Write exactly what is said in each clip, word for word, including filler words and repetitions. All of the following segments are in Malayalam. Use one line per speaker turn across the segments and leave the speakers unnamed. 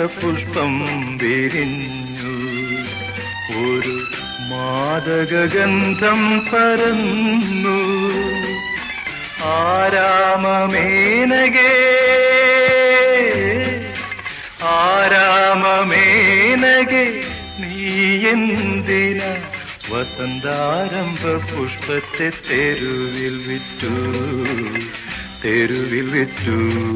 മാംസപുഷ്പം വിരിഞ്ഞു, ഒരു മാദകഗന്ധം പരന്നു. ആരാമമേനകേ ആരാമമേനകേ നീ എന്തിന വസന്താരംഭ പുഷ്പത്തെ തെരുവിൽ വിറ്റു, തെരുവിൽ വിറ്റു.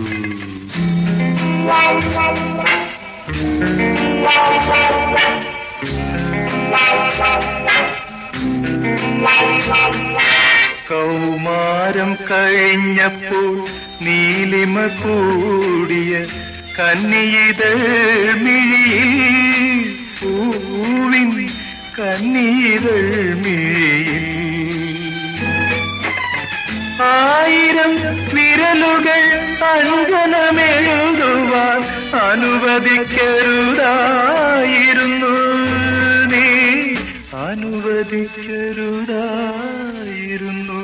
കൗമാരം കഴിഞ്ഞപ്പോൾ നീലിമ കൂടിയ കന്നിയിതൾ മിഴിയിൽ, പൂവിൻ കന്നിയിതൾ മിഴിയിൽ ആയിരം വിരലുകൾ അഞ്ജനമെഴുതുവാൻ അനുവദിക്കരുതായിരുന്നു നീ, അനുവദിക്കരുതായിരുന്നു.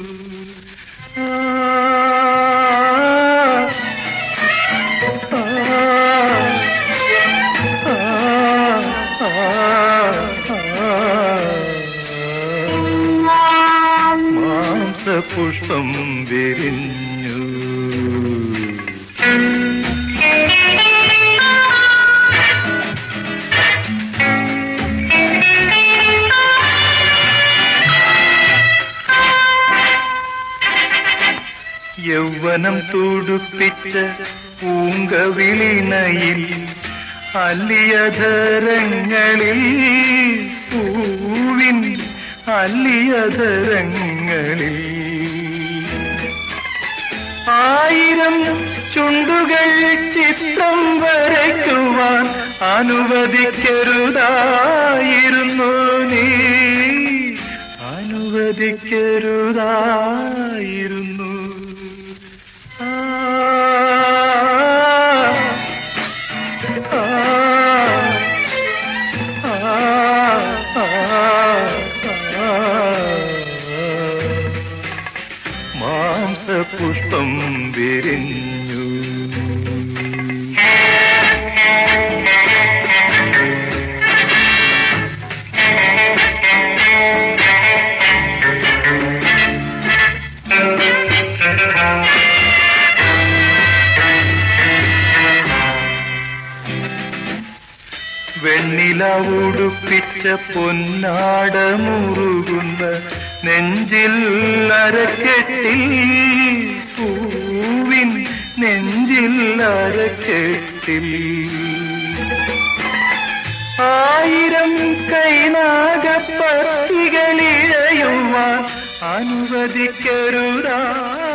മാംസപുഷ്പം വിരിഞ്ഞു. യൗവനം തുടുപ്പിച്ച പൂങ്കവിളിനയിൽ അല്ലിയധരങ്ങളിൽ, പൂവിൻ അല്ലിയധരങ്ങളിൽ ആയിരം ചുണ്ടുകൾ ചിത്രം വരയ്ക്കുവാൻ അനുവദിക്കരുതായിരുന്നു നീ, അനുവദിക്കരുതായിരുന്നു. ആ മാംസപുഷ്പം വിരിഞ്ഞു. വെണ്ണില ഉടുപ്പിച്ച പൊന്നാട മുറുകുന്ന നെഞ്ചിൽ അരക്കെട്ടി, പൂവിൻ നെഞ്ചിൽ അരക്കെട്ടിൽ ആയിരം കൈനാഗപ്പത്തികളിഴയുവാൻ അനുവദിക്കരുതാ